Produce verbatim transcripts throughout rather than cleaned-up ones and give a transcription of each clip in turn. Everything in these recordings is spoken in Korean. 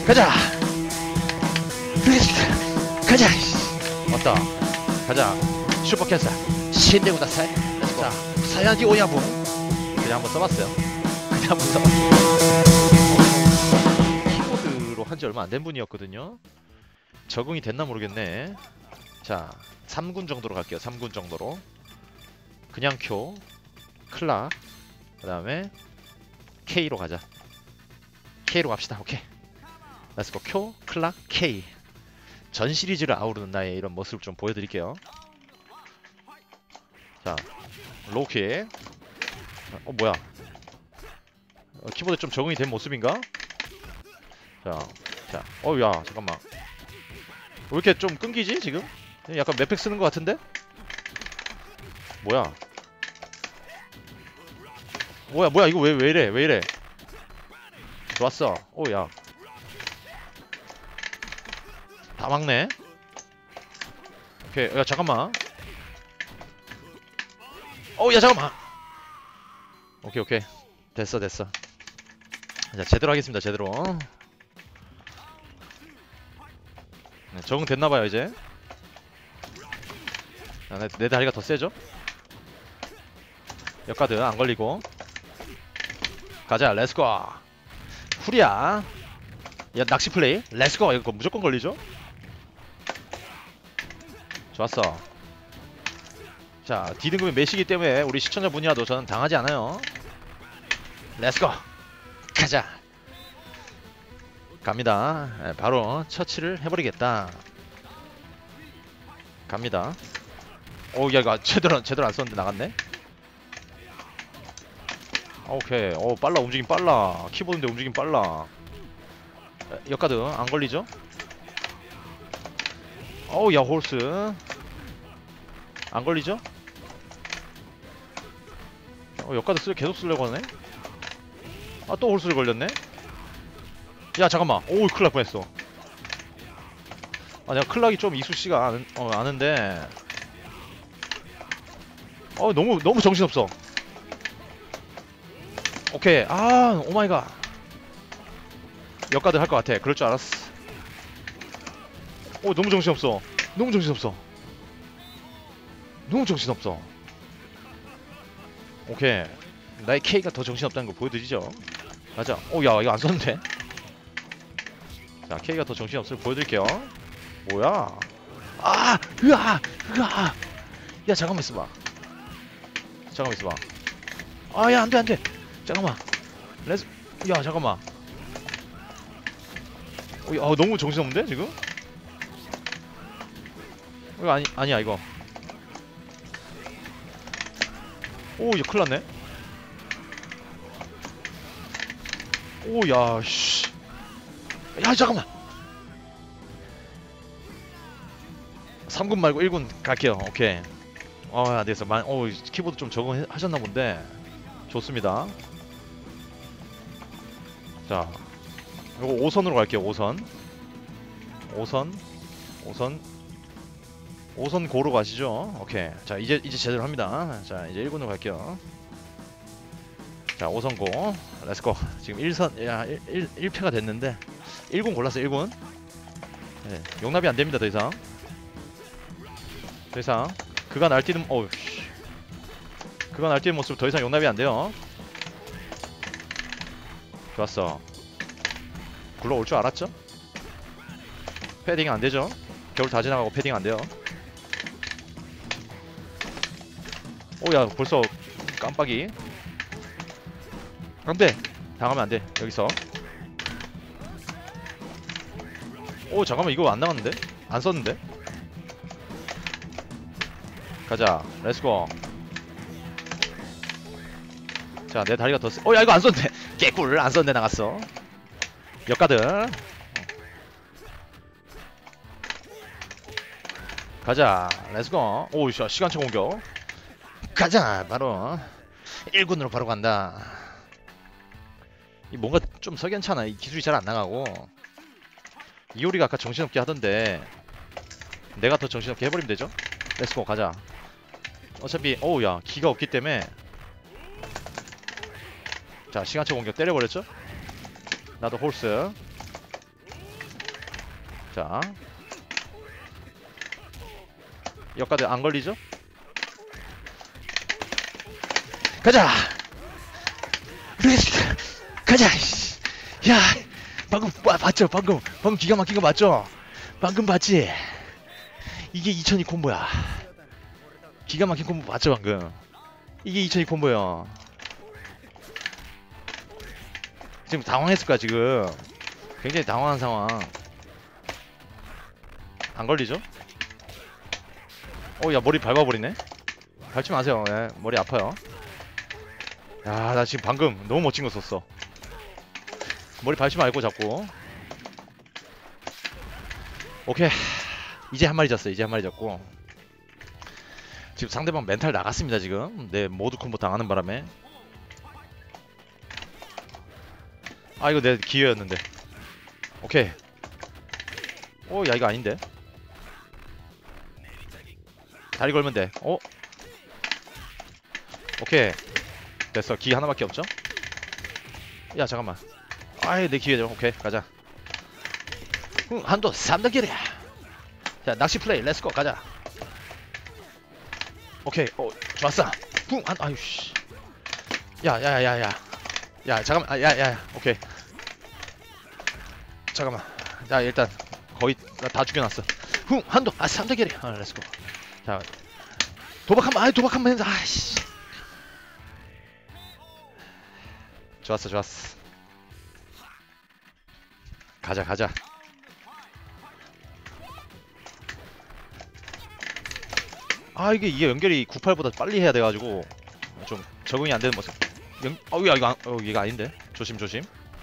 가자. 가자. 왔다. 가자. 슈퍼캔서 신대구다 사이. 자, 사야지 오야붕. 그냥 한번 써봤어요. 그냥 한번 써봤어요. 키보드로 한지 얼마 안 된 분이었거든요. 적응이 됐나 모르겠네. 자, 삼 군 정도로 갈게요. 삼 군 정도로. 그냥 큐, 클락, 그 다음에 K로 가자. K로 갑시다. 오케이. 렛츠고. 큐, 클락, K. 전 시리즈를 아우르는 나의 이런 모습을 좀 보여드릴게요. 자, 로우킥. 어 뭐야? 어, 키보드 좀 적응이 된 모습인가? 자, 자, 어우야, 잠깐만. 왜 이렇게 좀 끊기지 지금? 약간 맵팩 쓰는 것 같은데? 뭐야? 뭐야, 뭐야, 이거 왜, 왜 이래, 왜 이래? 좋았어. 오야. 다 막네. 오케이, 야, 잠깐만. 어우, 야, 잠깐만. 오케이, 오케이. 됐어, 됐어. 자, 제대로 하겠습니다, 제대로. 네, 적응 됐나봐요, 이제. 자, 내, 내 다리가 더 세죠? 역가드 안 걸리고. 가자, 렛츠고. 후리야. 야, 낚시 플레이. 렛츠고. 이거 무조건 걸리죠? 좋았어. 자, D등급이 몇이기 때문에 우리 시청자분이라도 저는 당하지 않아요. 렛츠고. 가자. 갑니다. 네, 바로 처치를 해버리겠다. 갑니다. 오, 야, 이거 제대로, 제대로 안 썼는데 나갔네? 오케이. 오, 빨라. 움직임 빨라. 키보드인데 움직임 빨라. 역가드 안 걸리죠? 어우, 야, 홀스 안 걸리죠? 어, 역가드 쓰, 계속 쓰려고 하네? 아, 또 홀스를 걸렸네? 야, 잠깐만. 오우, 큰일 날 뻔했어. 아, 내가 클락이 좀 이쑤씨가 아는, 어, 아는데. 어, 너무, 너무 정신없어. 오케이. 아, 오마이갓. 역가드 할 것 같아. 그럴 줄 알았어. 오, 너무 정신없어. 너무 정신없어. 너무 정신없어. 오케이. 나의 K가 더 정신없다는 거 보여드리죠. 맞아. 오, 야, 이거 안 썼는데? 자, K가 더 정신없음을 보여드릴게요. 뭐야? 아! 으아! 으아! 야, 잠깐만 있어봐. 잠깐만 있어봐. 아, 야, 안 돼, 안 돼. 잠깐만. 레스. 야, 잠깐만. 어, 야, 너무 정신없는데, 지금? 이거 아니, 아니야, 이거. 오, 이거 큰일 났네. 오, 야, 씨. 야, 잠깐만. 삼 군 말고 일 군 갈게요. 오케이. 어, 안 되겠어. 만, 오, 키보드 좀 적응하셨나 본데. 좋습니다. 자, 이거 오 선으로 갈게요. 오 선. 오 선. 오 선. 오 선 고로 가시죠. 오케이. 자, 이제 이제 제대로 합니다. 자, 이제 일 군으로 갈게요. 자, 오 선 고. 렛츠고. 지금 일 선, 야, 일 패가 됐는데 일 군 골랐어. 일 군. 네, 용납이 안 됩니다. 더 이상. 더 이상 그가 날뛰는, 어우, 그가 날뛰는 모습 더 이상 용납이 안 돼요. 좋았어. 굴러올 줄 알았죠? 패딩 안 되죠? 겨울 다 지나가고 패딩 안 돼요. 오야, 벌써 깜빡이. 안 돼. 당하면 안 돼. 여기서. 오, 잠깐만, 이거 안 나갔는데? 안 썼는데? 가자. 렛츠고. 자, 내 다리가 더 쓰... 어, 야, 이거 안 썼네. 개꿀. 안 썼네. 나갔어. 역가드. 가자. 렛츠고. 오, 씨, 시간차 공격. 가자. 바로 일 군으로 바로 간다. 이 뭔가 좀 석연찮아. 이 기술이 잘 안 나가고. 이효리가 아까 정신없게 하던데 내가 더 정신없게 해버리면 되죠? 렛츠고. 가자. 어차피 어우, 야, 기가 없기 때문에. 자, 시간차 공격 때려버렸죠? 나도 홀스. 자, 역가드 안 걸리죠? 가자. 레스 가자. 야, 방금 봐, 봤죠? 방금 방금 기가 막힌 거 맞죠? 방금 봤지? 이게 이천이 콤보야. 기가 막힌 콤보 맞죠 방금? 이게 이천이 콤보야. 지금 당황했을 거야 지금. 굉장히 당황한 상황. 안 걸리죠? 어, 야 머리 밟아버리네. 밟지 마세요. 예, 머리 아파요. 야, 나 지금 방금 너무 멋진 거 썼어. 머리 밟지 말고 자꾸. 오케이. 이제 한 마리 졌어요. 이제 한 마리 졌고. 지금 상대방 멘탈 나갔습니다 지금. 내 모두 콤보 당하는 바람에. 아, 이거 내 기회였는데. 오케이. 오, 야 이거 아닌데. 다리 걸면 돼. 어? 오케이. 됐어. 기회 하나밖에 없죠? 야 잠깐만. 아이, 내 기회죠. 오케이, 가자. 응, 한도 삼 단계래. 자, 낚시 플레이 렛츠고 가자. 오케이. 어, 좋았어. 붕, 한, 아유 씨. 야, 야, 야, 야. 야, 잠깐만. 아, 야, 야, 야. 오케이. 잠깐만. 야, 일단 거의 다 죽여놨어. 붕, 한도. 아, 삼 단계래. 아, 렛츠고. 자, 도박 한번. 아, 도박 한번 해서. 아씨. 좋았어, 좋았어. 가자, 가자. 아, 이게 이게 연결이 구십팔보다 빨리 해야 돼가지고 좀 적응이 안 되는 모습. 연, 어, 야 이거, 안, 어, 얘가 아닌데. 조심, 조심.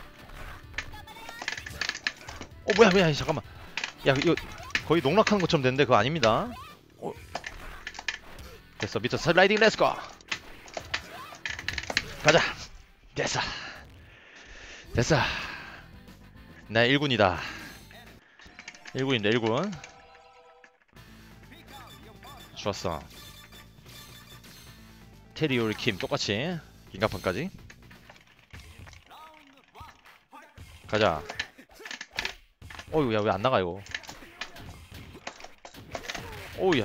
어, 뭐야, 뭐야, 잠깐만. 야, 이거 거의 농락하는 것처럼 됐는데 그거 아닙니다. 어, 됐어, 밑에 슬라이딩 렛츠고. 가자. 됐어, 됐어. 나 일 군이다. 일 군인데 일 군. 좋았어. 테리 요리 킴 똑같이 긴가판까지. 가자. 어휴, 야 왜 안 나가 이거. 오우야.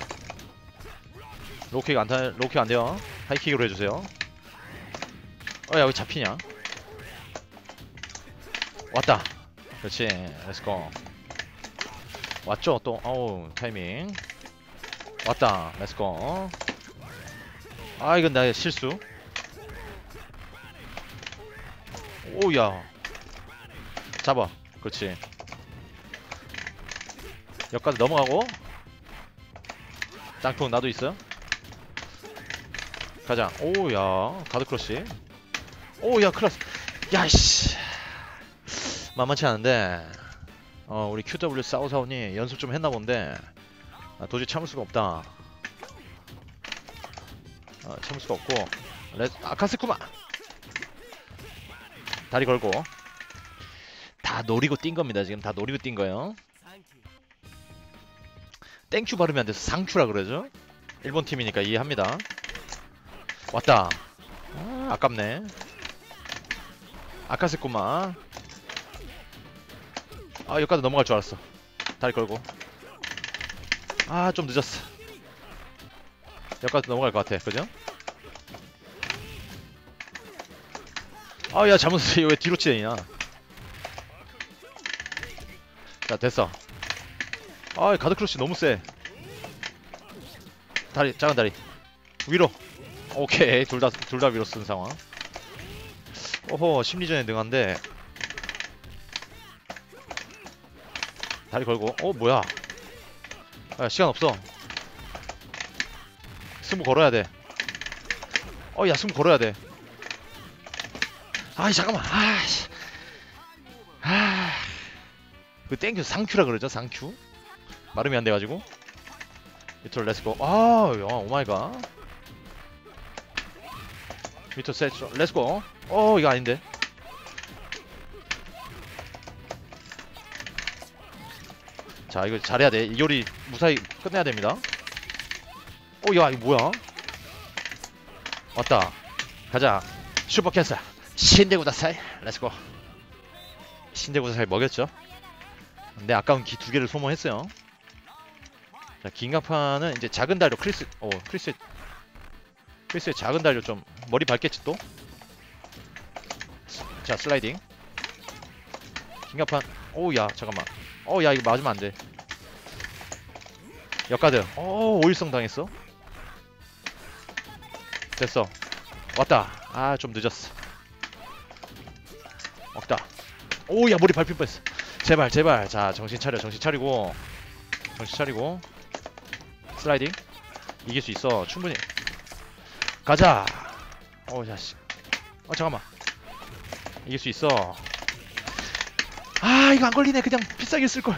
로킥 안 타, 로킥 안 돼요. 하이킥으로 해주세요. 어야, 왜 잡히냐? 왔다. 그렇지. 렛츠고. 왔죠 또. 어우, 타이밍. 왔다. 렛츠고. 아, 이건 나의 실수. 오야. 잡아. 그렇지. 여기까지 넘어가고. 땅통 나도 있어. 가자. 오야. 가드 크러쉬. 오야, 클라스. 야이씨. 만만치 않은데. 어, 우리 큐더블유 사우사운이 연습 좀 했나 본데. 아, 도저히 참을 수가 없다. 아, 참을 수가 없고. 레, 아카스쿠마. 다리 걸고. 다 노리고 뛴 겁니다. 지금 다 노리고 뛴 거예요. 땡큐 발음이 안 돼서 상큐라 그러죠. 일본 팀이니까 이해합니다. 왔다. 아, 아깝네. 아카스쿠마. 아, 여기까지 넘어갈 줄 알았어. 다리 걸고. 아, 좀 늦었어. 여기까지 넘어갈 것 같아. 그죠? 아, 야, 잘못했어. 왜 뒤로 치냐. 자, 됐어. 아, 가드 크러쉬 너무 세. 다리, 작은 다리. 위로. 오케이. 둘 다, 둘 다 위로 쓴 상황. 오호, 심리전에 능한데. 다리 걸고. 어, 뭐야. 아, 시간 없어. 승부 걸어야 돼. 어, 야, 승부 걸어야 돼. 아이, 잠깐만. 아이씨. 아. 그 땡큐 상큐라 그러죠, 상큐. 발음이 안 돼가지고. 밑으로 렛츠고. 아, 야, 오마이갓. 밑으로 셋, 렛츠고. 어, 이거 아닌데. 자, 이거 잘해야 돼. 이 요리 무사히 끝내야 됩니다. 어, 야, 이거 뭐야? 왔다. 가자. 슈퍼 캔슬. 신대구다사이. 렛츠고. 신대구다사이 먹였죠? 근데 아까운 기 두 개를 소모했어요. 자, 긴가판은 이제 작은 달려 크리스, 어 크리스, 크리스의 작은 달려 좀 머리 밟겠지 또. 자, 슬라이딩. 긴가판. 오야 잠깐만. 어야 이거 맞으면 안 돼. 역가드. 어 오일성 당했어. 됐어. 왔다. 아 좀 늦었어. 왔다. 오야 머리 밟힐 뻔했어. 제발 제발. 자 정신 차려 정신 차리고 정신 차리고 슬라이딩. 이길 수 있어 충분히. 가자. 어 자식. 어 잠깐만. 이길 수 있어. 아 이거 안 걸리네. 그냥 비싸게 쓸걸.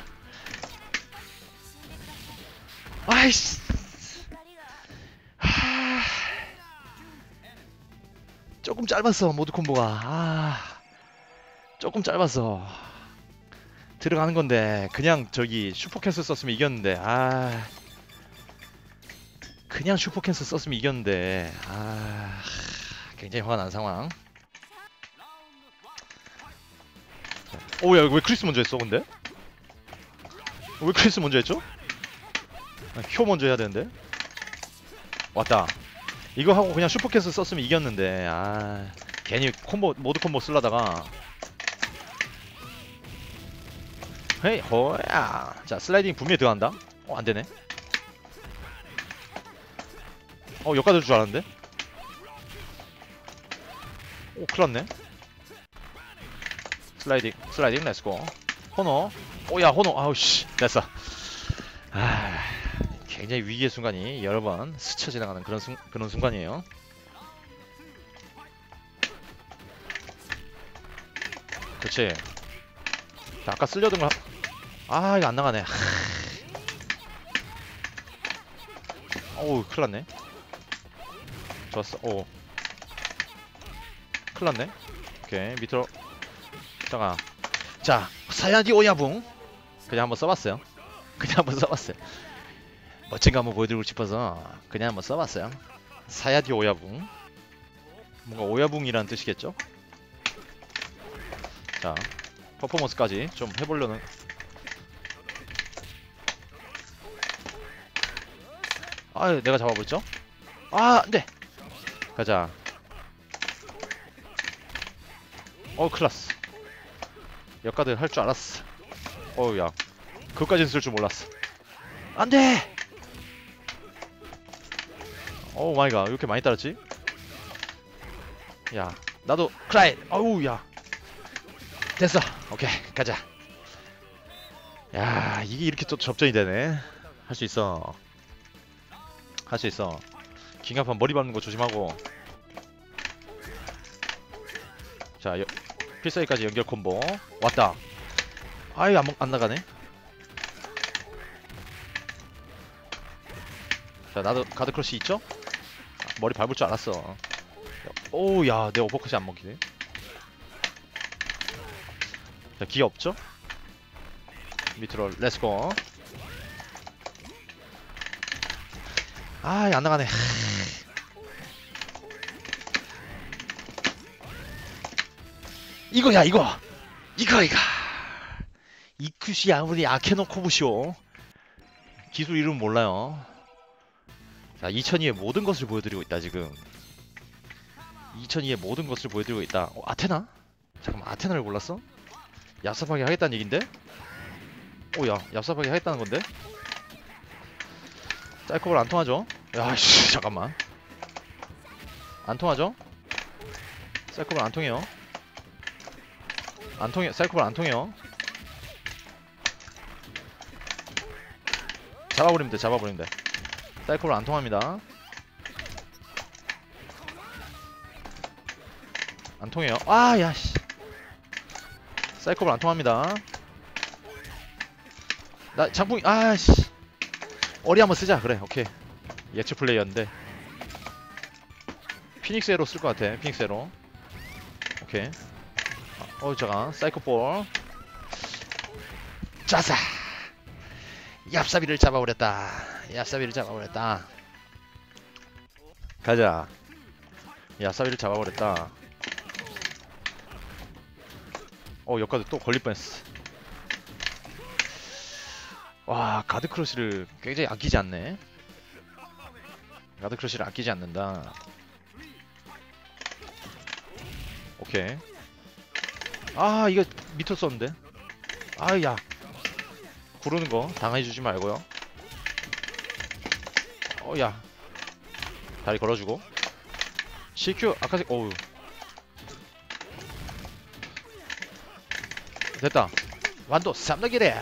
아이씨. 아... 조금 짧았어 모드 콤보가. 아... 조금 짧았어. 들어가는 건데 그냥 저기 슈퍼캔슬 썼으면 이겼는데. 아... 그냥 슈퍼캔슬 썼으면 이겼는데. 아... 굉장히 화가 난 상황. 오야 왜 크리스 먼저 했어 근데? 왜 크리스 먼저 했죠? 효 먼저 해야 되는데. 왔다. 이거 하고 그냥 슈퍼캐스 썼으면 이겼는데. 아 괜히 콤보 모드 콤보 쓰려다가. 헤이 호야. 자 슬라이딩 분명히 들어간다. 어 안되네. 어 역가될 줄 알았는데. 오 큰일났네. 슬라이딩 슬라이딩 렛츠고. 호노. 오야 호노. 아우씨 됐어. 아 굉장히 위기의 순간이 여러 번 스쳐 지나가는 그런 순, 그런 순간이에요. 그렇지. 아까 쓸려던 거. 아 이거 안 나가네. 어우 큰일났네. 좋았어. 오 큰일났네. 오케이 밑으로. 잠깐. 자 사야디 오야붕 그냥 한번 써봤어요. 그냥 한번 써봤어요. 멋진 거 한번 보여드리고 싶어서 그냥 한번 써봤어요. 사야디 오야붕. 뭔가 오야붕이라는 뜻이겠죠? 자 퍼포먼스까지 좀 해보려는. 아 내가 잡아버렸죠? 아 안돼. 가자. 어 클라스. 역가들 할 줄 알았어. 어우야 그것까지는 쓸 줄 몰랐어. 안돼. 오 마이갓 왜 이렇게 많이 따랐지? 야 나도 크라이. 어우 야 됐어. 오케이 가자. 야 이게 이렇게 또 접전이 되네. 할 수 있어. 할 수 있어. 긴가판 머리 밟는 거 조심하고. 자 여, 필살기까지 연결 콤보. 왔다. 아이 안, 안 나가네. 자 나도 가드 크러쉬 있죠? 아, 머리 밟을 줄 알았어. 오우 야 내 오버컷이 안 먹히네. 자 기가 없죠? 밑으로 렛츠고. 아 안 나가네. 이거야 이거. 이거 이거. 이쿠시 아무리 아케노 코부시오. 기술 이름 몰라요. 자 이천이의 모든 것을 보여드리고 있다 지금. 이천이의 모든 것을 보여드리고 있다. 어, 아테나? 잠깐만 아테나를 골랐어? 얍삽하게 하겠다는 얘긴데? 오야 얍삽하게 하겠다는 건데? 사이코볼 안 통하죠? 야씨 잠깐만. 안 통하죠? 사이코볼 안 통해요. 안 통해. 사이코볼 안 통해요. 잡아버리면 돼. 잡아버리면 돼. 사이코볼 안 통합니다. 안 통해요. 아 야씨. 사이코볼 안 통합니다. 나 장풍이 아씨. 어리 한번 쓰자. 그래 오케이. 예측 플레이였는데 피닉스 에로 쓸 것 같아. 피닉스 에로. 오케이. 어 잠깐 사이코볼. 짜사. 얍사비를 잡아버렸다. 얍사비를 잡아버렸다. 가자. 얍사비를 잡아버렸다. 어 역가도 또 걸릴 뻔했어. 와, 가드 크러쉬를 굉장히 아끼지 않네. 가드 크러쉬를 아끼지 않는다. 오케이. 아, 이거 미터 썼는데. 아, 야. 구르는 거 당해주지 말고요. 어, 야. 다리 걸어주고. 씨큐 아카시. 어우. 됐다. 완도 삼덕이래.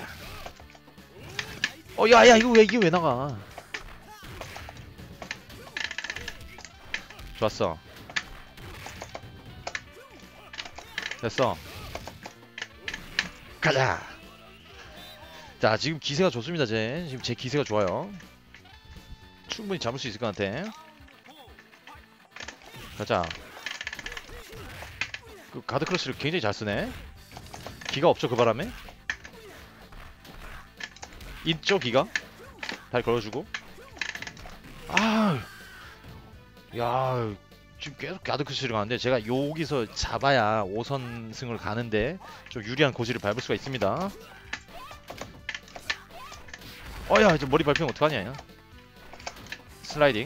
어, 야, 야, 이거 왜, 이게 왜 나가? 좋았어. 됐어. 가자. 자, 지금 기세가 좋습니다. 제 지금 제 기세가 좋아요. 충분히 잡을 수 있을 것 같아. 가자. 그 가드 크러쉬를 굉장히 잘 쓰네. 기가 없죠, 그 바람에? 있죠, 기가? 다리 걸어주고. 아, 야, 지금 계속 가드 크러쉬를 가는데 제가 여기서 잡아야 오 선승을 가는데 좀 유리한 고지를 밟을 수가 있습니다. 어야, 이제 머리 밟히면 어떡하냐. 슬라이딩.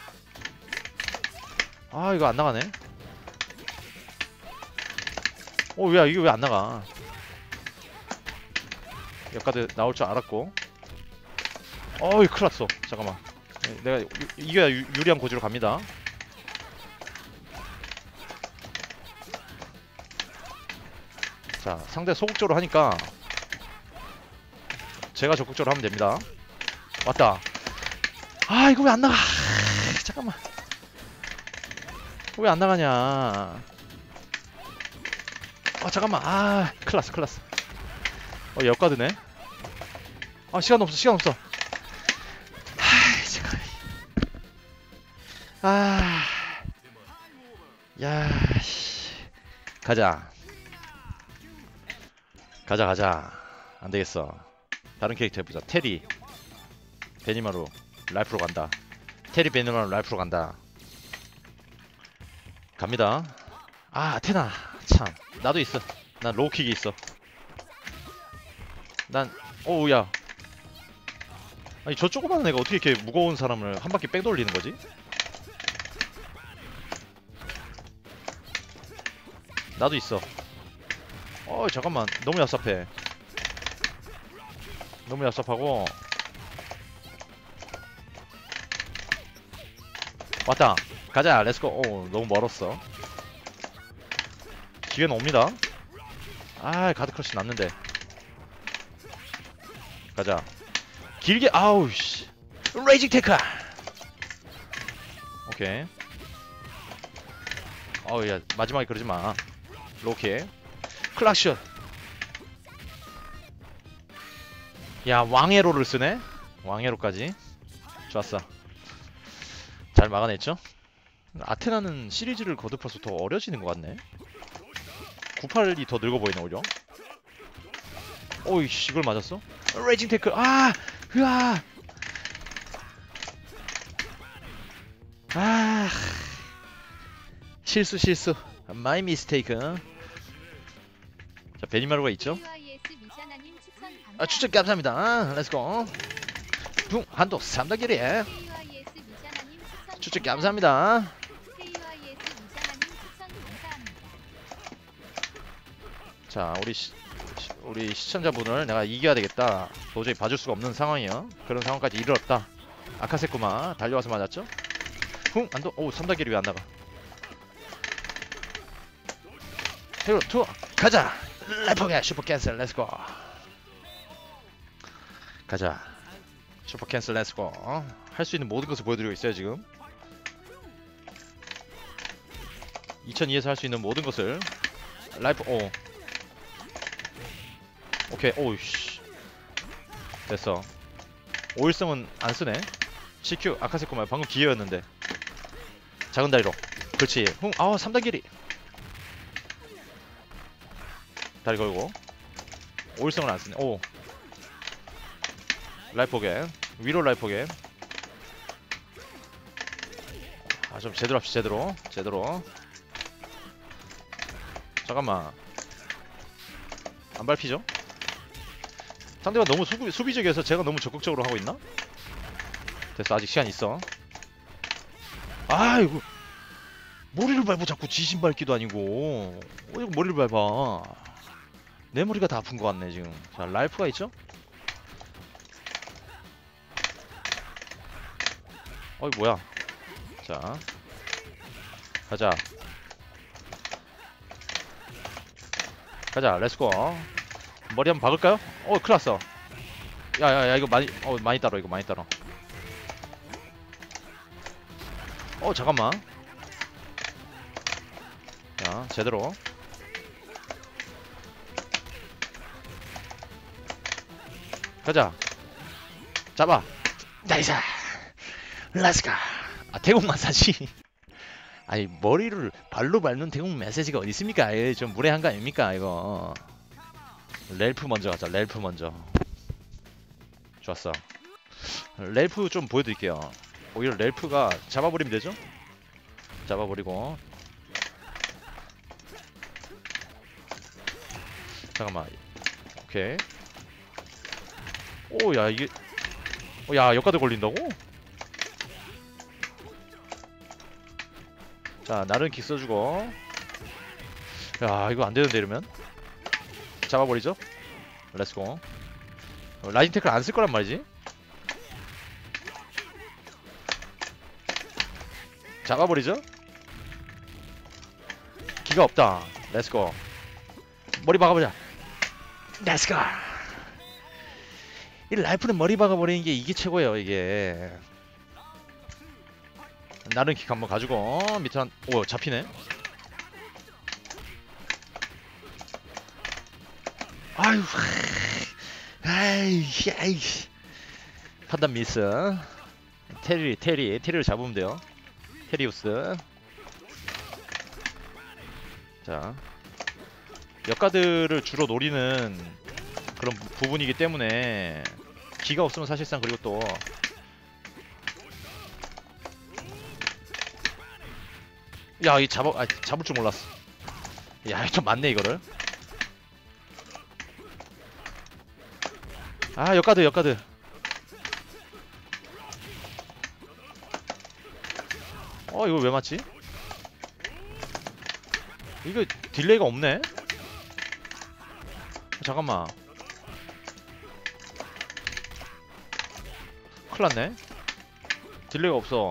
아, 이거 안 나가네. 어, 야, 이게 왜 안 나가? 역가드 나올 줄 알았고. 어이, 큰일 났어. 잠깐만. 내가 유, 이겨야 유, 유리한 고지로 갑니다. 자, 상대 소극적으로 하니까 제가 적극적으로 하면 됩니다. 왔다. 아, 이거 왜 안 나가? 잠깐만. 왜 안 나가냐? 아, 잠깐만. 아, 큰일 났어, 큰일 났어. 어, 역가드네. 아, 시간 없어, 시간 없어. 아, 잠깐. 아, 야, 씨. 가자. 가자, 가자. 안 되겠어. 다른 캐릭터 해보자. 테리. 베니마루. 라이프로 간다. 테리 베니마루 라이프로 간다. 갑니다. 아, 아테나. 참. 나도 있어. 난 로우킥이 있어. 난, 오우, 야. 아니, 저 조그마한 애가 어떻게 이렇게 무거운 사람을 한 바퀴 뺑 돌리는 거지? 나도 있어. 어, 잠깐만. 너무 얍삽해. 너무 얍삽하고. 왔다. 가자. 렛츠고. 오, 너무 멀었어. 기회는 옵니다. 아, 가드 크러쉬 났는데. 가자. 길게. 아우 씨. 레이징 테크. 오케이. 어우, 야, 마지막에 그러지 마. 로켓. 클락션. 야, 왕에로를 쓰네. 왕에로까지. 좋았어. 잘 막아냈죠? 아테나는 시리즈를 거듭할수록 더 어려지는 것 같네. 구십팔이 더 늙어 보이네, 오히려. 오이씨, 이걸 맞았어? 레이징 태클. 아! 으아! 아! 실수, 실수. 마이 미스테이크. 자, 베니마루가 있죠? 아, 추천 감사합니다. 아, 렛츠고. 붕! 한도 삼 단계래. 추천 감사합니다. 자, 우리 시, 시, 우리 시청자분을 내가 이겨야 되겠다. 도저히 봐줄 수가 없는 상황이요. 그런 상황까지 이르렀다. 아카세쿠마 달려와서 맞았죠? 쿵! 안도. 오, 삼 단계를 왜 안 나가? 헤로 투어 가자. 래퍼게 슈퍼 캔슬 렛츠고. 가자. 슈퍼 캔슬 렛츠고. 할 수 있는 모든 것을 보여드리고 있어요 지금. 이천이에서 할 수 있는 모든 것을. 라이프. 오. 오케이. 오우씨. 됐어. 오일성은 안 쓰네. 씨큐 아카세코마 방금 기회였는데. 작은 다리로. 그렇지. 쿵. 아우, 삼 단계리. 다리 걸고. 오일성을 안 쓰네. 오. 라이프 겐. 위로 라이프 겐. 아, 좀 제대로 합시다. 제대로. 제대로. 잠깐만. 안 밟히죠? 상대가 너무 수, 수비적이어서 제가 너무 적극적으로 하고 있나? 됐어, 아직 시간 있어. 아이고, 머리를 밟고 자꾸 지신 밟기도 아니고 어 이거 머리를 밟아. 내 머리가 다 아픈 것 같네 지금. 자, 랄프가 있죠? 어이 뭐야. 자, 가자 가자 렛츠고. 머리 한번 박을까요? 어 큰일났어. 야야야 이거 많이 어 많이 따라 이거 많이 따라. 어 잠깐만. 자 제대로 가자. 잡아. 나이스. 렛츠고. 아 태국 마사지. 아니 머리를 발로 밟는 태국 마사지가 어디 있습니까? 예, 좀 무례한 거 아닙니까 이거. 렐프 먼저 가자. 렐프 먼저. 좋았어. 렐프 좀 보여드릴게요. 오히려 렐프가 잡아버리면 되죠? 잡아버리고. 잠깐만. 오케이. 오야 이게 어, 야 역가드 걸린다고? 자 나른 킥 써주고. 야 이거 안되는데 이러면 잡아버리죠. 렛츠고. 어, 라인 태클 안 쓸 거란 말이지. 잡아버리죠. 기가 없다. 렛츠고. 머리 박아보자. 렛츠고. 이 라이프는 머리 박아버리는 게 이게 최고예요 이게. 나른 킥 한번 가지고 밑에 한... 오 잡히네. 아유 아이 아이 판단 미스. 테리 테리 테리를 잡으면 돼요. 테리우스. 자 역가드를 주로 노리는 그런 부분이기 때문에 기가 없으면 사실상. 그리고 또 야 이 잡아 아, 잡을 줄 몰랐어. 야 좀 많네 이거를. 아 역가드 역가드. 어 이거 왜 맞지? 이거 딜레이가 없네? 잠깐만. 큰일났네. 딜레이가 없어.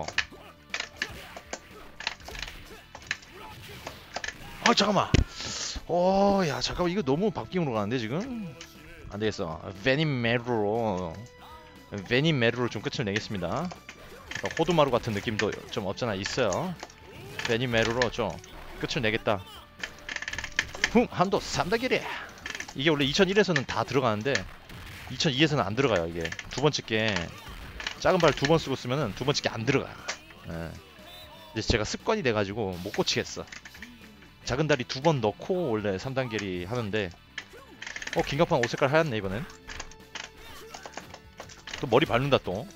아 잠깐만. 어야 잠깐만 이거 너무 박빙으로 가는데 지금? 안되겠어. 베니메루로 베니메루로 좀 끝을 내겠습니다. 호두마루 같은 느낌도 좀 없잖아 있어요. 베니메루로 좀 끝을 내겠다. 흠 한도 삼 단계래. 이게 원래 이천일에서는 다 들어가는데 이천이에서는 안 들어가요. 이게 두 번째 게 작은 발 두 번 쓰고 쓰면은 두 번째 게 안 들어가요. 예. 이제 제가 습관이 돼가지고 못 고치겠어. 작은 다리 두 번 넣고 원래 삼 단계리 하는데. 어 긴급한 옷 색깔 하얗네 이번엔. 또 머리 밟는다 또.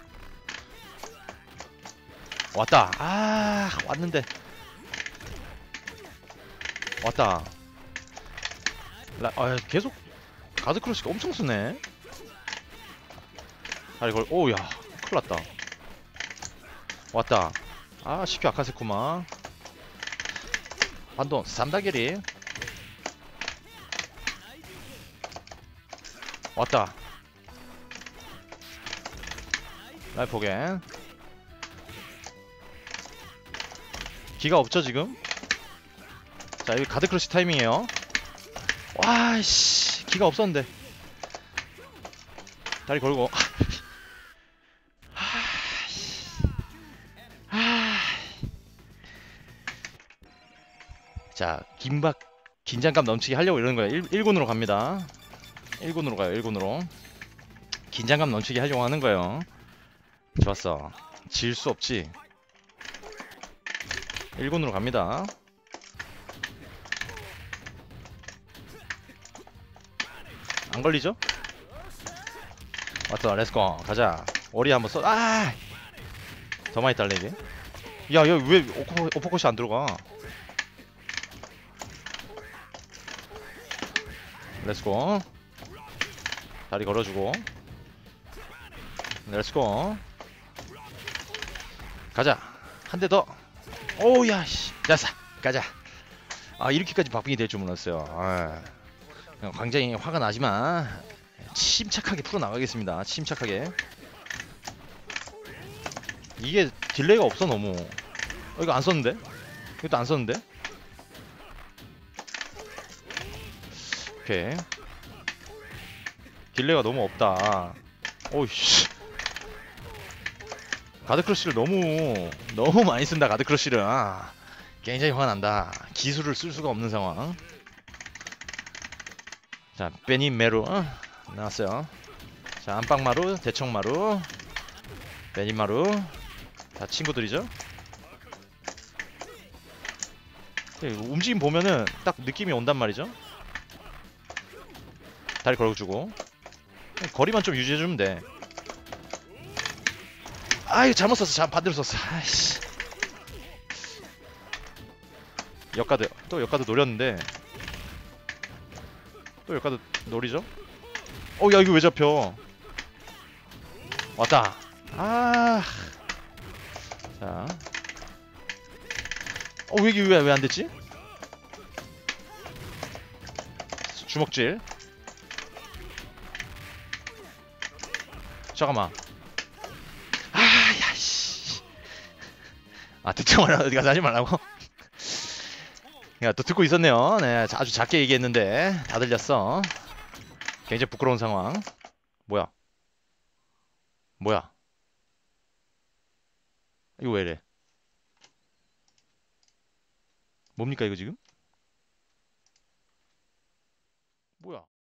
왔다. 아 왔는데. 왔다. 라, 아 계속 가드 크러쉬가 엄청 쓰네. 아 이걸 오우야 큰일났다. 왔다. 아 쉽게 아카세쿠마. 반동 삼 단계리. 왔다. 라이프겐. 기가 없죠 지금? 자 여기 가드 크러쉬 타이밍이에요. 와씨 기가 없었는데. 다리 걸고. 자 긴박 긴장감 넘치게 하려고 이러는 거예요. 일 군으로 갑니다. 일 군으로 가요. 일 군으로 긴장감 넘치게 하려고 하는 거예요. 좋았어. 질 수 없지. 일 군으로 갑니다. 안 걸리죠? 왔다. 렛츠고. 가자. 오리 한번 써. 아! 더 많이 달래 이게. 야, 야, 왜 오퍼컷이 안 들어가? 렛츠고. 다리 걸어주고. 렛츠고. 가자. 한 대 더. 오우야 씨. 됐어. 가자. 아 이렇게까지 박빙이 될 줄 몰랐어요. 아, 굉장히 화가 나지만 침착하게 풀어나가겠습니다. 침착하게. 이게 딜레이가 없어 너무. 어, 이거 안 썼는데? 이것도 안 썼는데? 오케이. 딜레이가 너무 없다. 오이씨. 가드크러쉬를 너무 너무 많이 쓴다. 가드크러쉬를. 아, 굉장히 화가 난다. 기술을 쓸 수가 없는 상황. 자, 베니메루 어? 나왔어요. 자, 안방마루, 대청마루, 베니마루. 다 친구들이죠. 움직임 보면은 딱 느낌이 온단 말이죠. 다리 걸어주고 거리만 좀 유지해주면 돼. 아 이거 잘못 썼어. 잘 반대로 썼어. 아이씨. 역가드 또 역가드 노렸는데 또 역가드 노리죠. 어 야 이거 왜 잡혀. 왔다. 아. 자. 어 왜 이게 왜 안 됐지? 주먹질. 잠깐만. 아, 야, 씨. 아, 듣지 말라. 어디 가서 하지 말라고? 야, 또 듣고 있었네요. 네, 아주 작게 얘기했는데 다 들렸어. 굉장히 부끄러운 상황. 뭐야? 뭐야? 이거 왜 이래? 뭡니까 이거 지금? 뭐야?